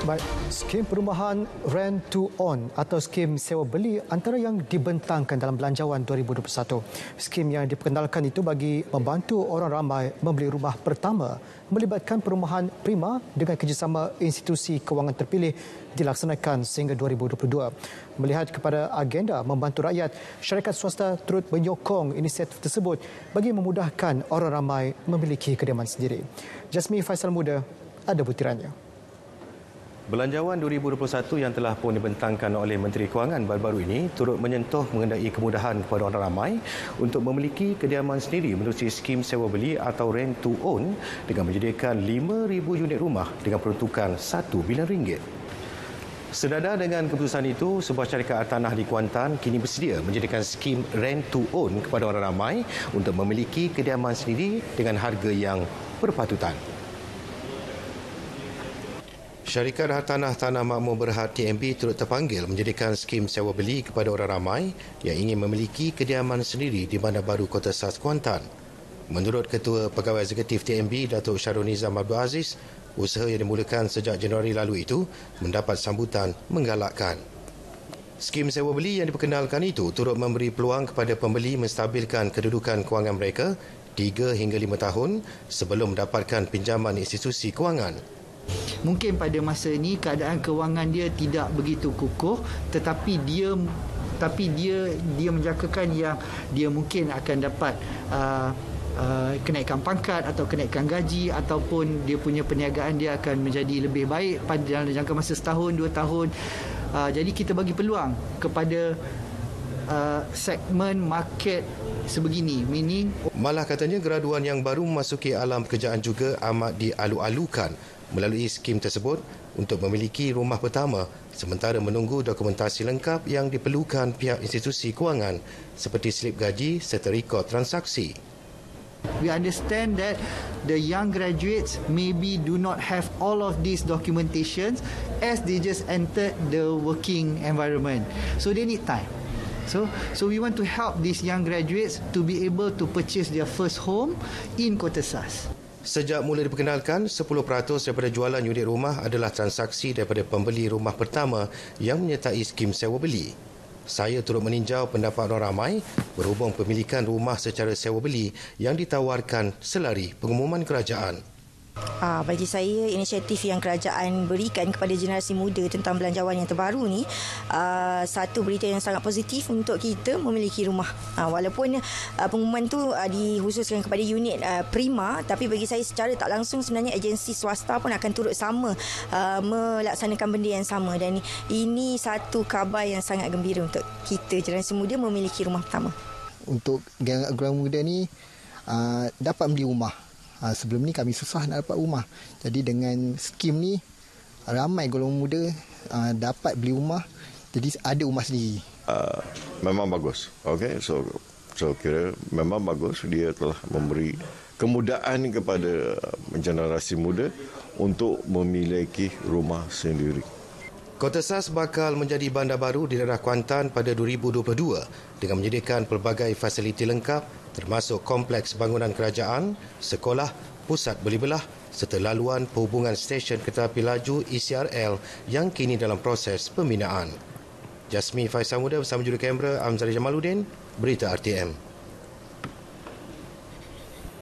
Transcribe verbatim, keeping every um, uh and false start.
Baik, skim perumahan Rent to Own atau skim sewa beli antara yang dibentangkan dalam Belanjawan dua ribu dua puluh satu. Skim yang diperkenalkan itu bagi membantu orang ramai membeli rumah pertama melibatkan perumahan prima dengan kerjasama institusi kewangan terpilih dilaksanakan sehingga dua ribu dua puluh dua. Melihat kepada agenda membantu rakyat, syarikat swasta turut menyokong inisiatif tersebut bagi memudahkan orang ramai memiliki kediaman sendiri. Jasmi Faisal Muda ada butirannya. Belanjawan dua ribu dua puluh satu yang telah pun dibentangkan oleh Menteri Kewangan baru-baru ini turut menyentuh mengenai kemudahan kepada orang ramai untuk memiliki kediaman sendiri melalui skim sewa beli atau rent to own dengan menyediakan lima ribu unit rumah dengan peruntukan satu bilion ringgit. Senada dengan keputusan itu, sebuah syarikat hartanah di Kuantan kini bersedia menjadikan skim rent to own kepada orang ramai untuk memiliki kediaman sendiri dengan harga yang berpatutan. Syarikat Hartanah Tanah Makmur Berhad T M B turut terpanggil menjadikan skim sewa beli kepada orang ramai yang ingin memiliki kediaman sendiri di Bandar Baru Kota Sas Kuantan. Menurut Ketua Pegawai Eksekutif T M B, Datuk Syarul Nizam Abdul Aziz, usaha yang dimulakan sejak Januari lalu itu mendapat sambutan menggalakkan. Skim sewa beli yang diperkenalkan itu turut memberi peluang kepada pembeli menstabilkan kedudukan kewangan mereka tiga hingga lima tahun sebelum mendapatkan pinjaman institusi kewangan. Mungkin pada masa ini keadaan kewangan dia tidak begitu kukuh, tetapi dia tapi dia dia menjangkakan yang dia mungkin akan dapat uh, uh, kenaikan pangkat atau kenaikan gaji ataupun dia punya perniagaan dia akan menjadi lebih baik pada dalam jangka masa setahun dua tahun. Uh, jadi kita bagi peluang kepada uh, segmen market sebegini, meaning malah katanya graduan yang baru memasuki alam pekerjaan juga amat dialu-alukan melalui skim tersebut untuk memiliki rumah pertama sementara menunggu dokumentasi lengkap yang diperlukan pihak institusi kewangan seperti slip gaji serta rekod transaksi. We understand that the young graduates maybe do not have all of these documentations as they just entered the working environment. So they need time. So, so we want to help these young graduates to be able to purchase their first home in Kota Sas. Sejak mula diperkenalkan, sepuluh peratus daripada jualan unit rumah adalah transaksi daripada pembeli rumah pertama yang menyertai skim sewa beli. Saya turut meninjau pendapat orang ramai berhubung pemilikan rumah secara sewa beli yang ditawarkan selari pengumuman kerajaan. Ah, bagi saya, inisiatif yang kerajaan berikan kepada generasi muda tentang belanjawan yang terbaru ni ah, satu berita yang sangat positif untuk kita memiliki rumah. Ah, walaupun ah, pengumuman tu ah, dikhususkan kepada unit ah, prima, tapi bagi saya secara tak langsung sebenarnya agensi swasta pun akan turut sama ah, melaksanakan benda yang sama, dan ini satu khabar yang sangat gembira untuk kita generasi muda memiliki rumah pertama. Untuk generasi muda ni ah, dapat beli rumah. Ha, sebelum ni kami susah nak dapat rumah. Jadi dengan skim ni ramai golongan muda uh, dapat beli rumah. Jadi ada rumah sendiri. Uh, memang bagus. Okay, so so kira memang bagus dia telah memberi kemudahan kepada generasi muda untuk memiliki rumah sendiri. Kota Sas bakal menjadi bandar baru di daerah Kuantan pada dua ribu dua puluh dua dengan menyediakan pelbagai fasiliti lengkap termasuk kompleks bangunan kerajaan, sekolah, pusat beli belah serta laluan perhubungan stesen kereta api laju E C R L yang kini dalam proses pembinaan. Jasmi Faisal Muda bersama juru kamera Amzari Jamaluddin, Berita R T M.